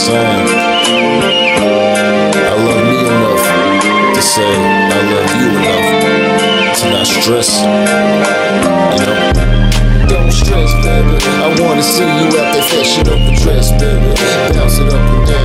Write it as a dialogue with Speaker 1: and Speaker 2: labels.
Speaker 1: saying, I love me enough to say I love you enough to not stress, you know. Don't stress, baby. I wanna see you out there fashion up a dress, baby. Bounce it up and down.